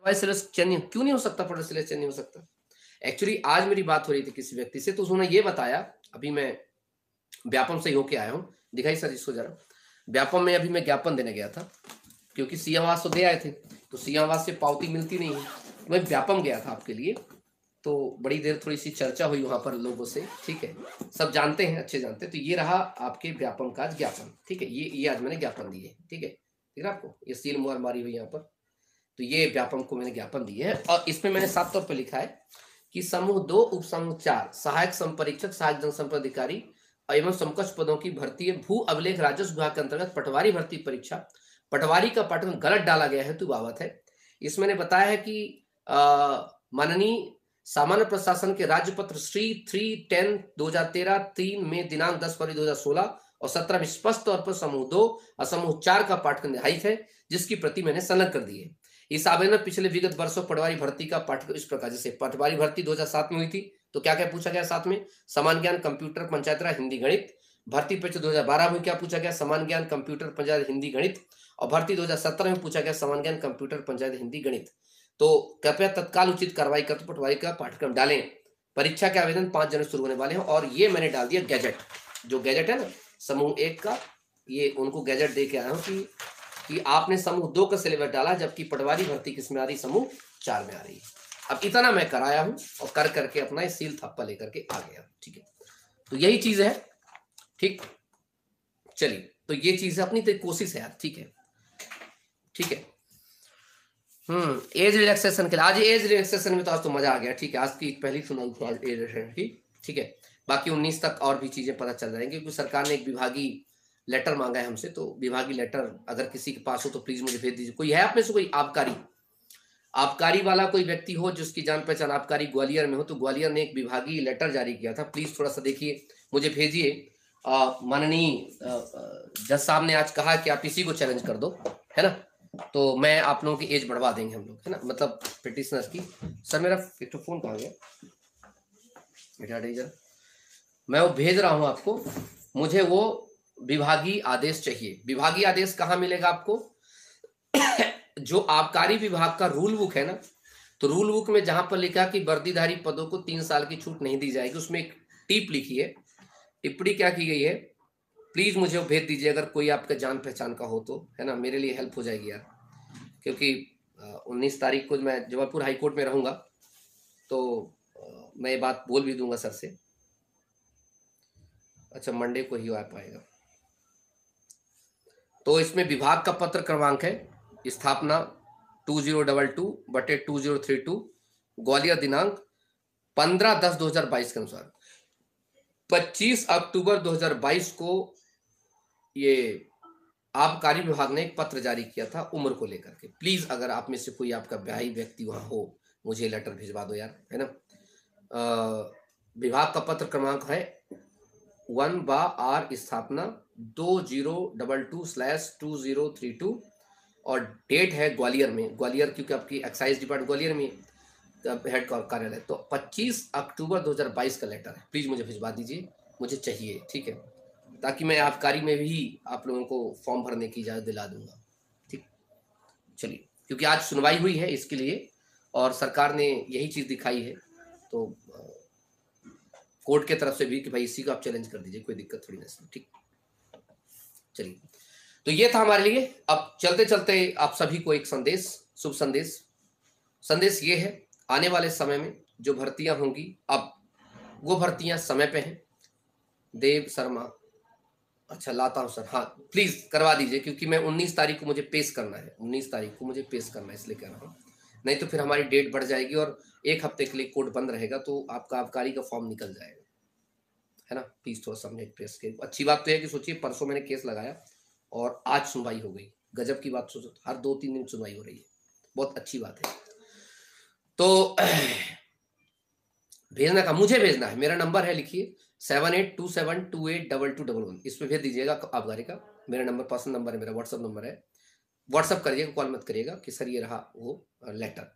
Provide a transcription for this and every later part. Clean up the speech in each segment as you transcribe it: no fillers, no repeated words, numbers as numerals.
पटवारी syllabus change क्यों नहीं हो सकता? पटवारी सिलेबस चेंज नहीं हो सकता? एक्चुअली आज मेरी बात हो रही थी किसी व्यक्ति से, तो उन्होंने ये बताया, अभी मैं व्यापम से ही होके आया हूँ, दिखाई सर इसको जरा। व्यापम में अभी मैं ज्ञापन देने गया था, क्योंकि सीएम आवास तो दे आए थे, तो सीएम आवास से पावती मिलती नहीं है, तो मैं व्यापम गया था आपके लिए। तो बड़ी देर थोड़ी सी चर्चा हुई वहां पर लोगों से, ठीक है, सब जानते हैं, अच्छे जानते हैं। तो ये रहा आपके व्यापम का ज्ञापन, ठीक है, ये आज मैंने ज्ञापन दिए, ठीक है, ठीक है आपको, ये सील मुहर मारी हुई यहाँ पर। तो ये व्यापम को मैंने ज्ञापन दिए है, और इसमें मैंने साफ तौर पर लिखा है कि समूह 2 उप समूह 4 सहायक संपरीक्षक, सहायक जनसंपर्क अधिकारी एवं समकक्ष पदों की भर्ती भू अभिलेख राजस्व विभाग के अंतर्गत पटवारी भर्ती परीक्षा। पटवारी का पाठ्यक्रम गलत डाला गया है, तो बाबत है। इसमें ने बताया है कि माननीय सामान्य प्रशासन के राज्य पत्र श्री 3/10/2013 3 में दिनांक 10 फरवरी 2016 और 17 में स्पष्ट तौर पर समूह 2 और समूह 4 का पाठ्यक्रम निर्धारित है, जिसकी प्रति मैंने संलग्न कर दी है। इस आवेदन में पिछले विगत वर्षों पटवारी भर्ती का पाठ्यक्रम इस प्रकार, जैसे पटवारी भर्ती 2007 में हुई थी, तो क्या क्या पूछा गया साथ में? समान ज्ञान, कंप्यूटर, पंचायत राज, हिंदी, गणित। भर्ती परीक्षा 2012 में क्या पूछा गया? समान ज्ञान, कंप्यूटर, पंचायत, हिंदी, गणित। और भर्ती 2017 में पूछा गया समान ज्ञान, कंप्यूटर, पंचायत, हिंदी, गणित। तो कृपया तत्काल उचित कार्रवाई कर पटवारी का पाठ्यक्रम डालें। परीक्षा के आवेदन 5 जनवरी शुरू होने वाले हैं। और ये मैंने डाल दिया गैजेट, जो गैजेट है ना समूह 1 का, ये उनको गैजेट दे के आया हूँ कि आपने समूह 2 का सिलेबस डाला, जबकि पटवारी भर्ती किसमें आ रही? समूह 4 में आ रही है। अब इतना मैं कराया हूं और कर करके अपना सील थप्पा लेकर के आ गया, ठीक है। तो यही चीज है, ठीक, चलिए, तो ये चीज है, अपनी तो कोशिश है यार, ठीक है, ठीक है। एज रिलैक्सेशन के लिए आज एज रिलैक्सेशन में तो आज तो मजा आ गया, ठीक है, आज की पहली सुनाई थी आज एज रिलैक्सेशन की, ठीक है। बाकी 19 तक और भी चीजें पता चल जाएंगी, क्योंकि सरकार ने एक विभागीय लेटर मांगा है हमसे, तो विभागीय लेटर अगर किसी के पास हो तो प्लीज मुझे भेज दीजिए। कोई है आप में से कोई आबकारी वाला कोई व्यक्ति हो जिसकी जान पहचान आबकारी ग्वालियर में हो, तो ग्वालियर ने एक विभागीय लेटर जारी किया था, प्लीज थोड़ा सा देखिए, मुझे भेजिए। माननीय जज साहब ने आज कहा कि आप इसी को चैलेंज कर दो, है ना, तो मैं आप लोगों की एज बढ़वा देंगे हम लोग, है ना, मतलब पिटिशनर्स की। सर मेरा फोन कहाँ गया? मैं वो भेज रहा हूं आपको, मुझे वो विभागीय आदेश चाहिए। विभागीय आदेश कहाँ मिलेगा आपको? जो आबकारी विभाग का रूल बुक है ना, तो रूल बुक में जहां पर लिखा कि वर्दीधारी पदों को 3 साल की छूट नहीं दी जाएगी, उसमें एक टिप लिखी है, टिप्पणी क्या की गई है, प्लीज मुझे भेज दीजिए अगर कोई आपका जान पहचान का हो तो, है ना, मेरे लिए हेल्प हो जाएगी यार, क्योंकि 19 तारीख को मैं जबलपुर हाईकोर्ट में रहूंगा, तो मैं ये बात बोल भी दूंगा सर से। अच्छा, मंडे को ही आ पाएगा। तो इसमें विभाग का पत्र क्रमांक है स्थापना 2022/2032 ग्वालियर, दिनांक 15/10/2022 के अनुसार 25 अक्टूबर 2022 को ये आबकारी विभाग ने एक पत्र जारी किया था उम्र को लेकर के। प्लीज अगर आप में से कोई आपका ब्याही व्यक्ति वहां हो, मुझे लेटर भिजवा दो यार, है ना। विभाग का पत्र क्रमांक है 1/R स्थापना 2022/2032 और डेट है ग्वालियर में, ग्वालियर क्योंकि आपकी एक्साइज डिपार्टमेंट ग्वालियर में हेड कार्यालय, तो 25 अक्टूबर 2022 का लेटर है, प्लीज मुझे भिजवा दीजिए, मुझे चाहिए, ठीक है, ताकि मैं आबकारी में भी आप लोगों को फॉर्म भरने की इजाजत दिला दूंगा, ठीक। चलिए, क्योंकि आज सुनवाई हुई है इसके लिए और सरकार ने यही चीज दिखाई है, तो कोर्ट के तरफ से भी कि भाई इसी को आप चैलेंज कर दीजिए, कोई दिक्कत थोड़ी नहीं, ठीक। चलिए, तो ये था हमारे लिए। अब चलते चलते आप सभी को एक संदेश, शुभ संदेश। संदेश ये है, आने वाले समय में जो भर्तियां होंगी, अब वो भर्तियां समय पे हैं। देव शर्मा, अच्छा लाता हूं सर, हाँ प्लीज करवा दीजिए, क्योंकि मैं 19 तारीख को मुझे पेश करना है, 19 तारीख को मुझे पेश करना है, इसलिए कह रहा हूँ, नहीं तो फिर हमारी डेट बढ़ जाएगी और 1 हफ्ते के लिए कोर्ट बंद रहेगा, तो आपका आबकारी का फॉर्म निकल जाएगा, है ना। प्लीज थोड़ा समझे प्रेस के। अच्छी बात तो है कि सोचिए, परसों मैंने केस लगाया और आज सुनवाई हो गई, गजब की बात, सोचो हर 2-3 दिन सुनवाई हो रही है, बहुत अच्छी बात है। तो भेजना का, मुझे भेजना है, मेरा नंबर है, लिखिए 7827282211, इस पर भेज दीजिएगा आबकारी का। मेरा नंबर पर्सनल नंबर है, मेरा व्हाट्सअप नंबर है, व्हाट्सअप करिएगा, कॉल मत करिएगा कि सर ये रहा वो लेटर,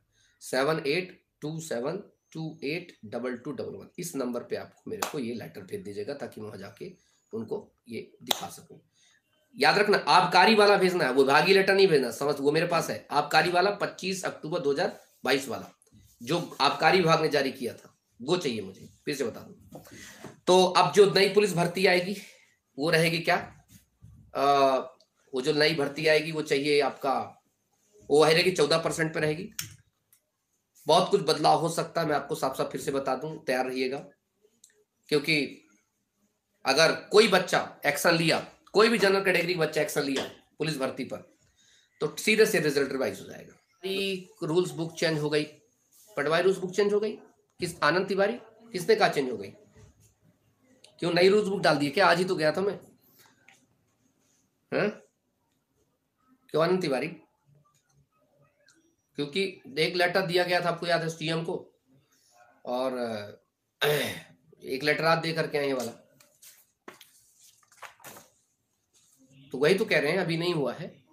7827282211, इस नंबर पे आपको मेरे को ये लेटर भेज दीजिएगा, ताकि मैं वहां जाके उनको ये दिखा सकूं। याद रखना, आबकारी वाला भेजना है, वो विभागीय लेटर नहीं भेजना, समझ, वो मेरे पास है आबकारी वाला 25 अक्टूबर 2022 वाला, जो आबकारी विभाग ने जारी किया था, वो चाहिए मुझे, फिर से बता दूं। तो अब जो नई पुलिस भर्ती आएगी वो रहेगी क्या, वो जो नई भर्ती आएगी वो चाहिए आपका, वो रहेगी 14% पे रहेगी। बहुत कुछ बदलाव हो सकता है, मैं आपको साफ साफ फिर से बता दूं, तैयार रहिएगा, क्योंकि अगर कोई बच्चा एक्शन लिया, कोई भी जनरल कैटेगरी का बच्चा एक्शन लिया पुलिस भर्ती पर, तो सीधे से रिजल्ट रिवाइज हो जाएगा। रूल्स बुक चेंज हो गई, पटवारी रूल्स बुक चेंज हो गई, किस आनंद तिवारी, किसने कहा चेंज हो गई? क्यों नई रूल्स बुक डाल दी क्या? आज ही तो गया था मैं, क्यों आनंद तिवारी? क्योंकि एक लेटर दिया गया था, आपको याद है, सीएम को, और एक लेटर आप दे करके आए ये वाला, तो वही तो कह रहे हैं, अभी नहीं हुआ है।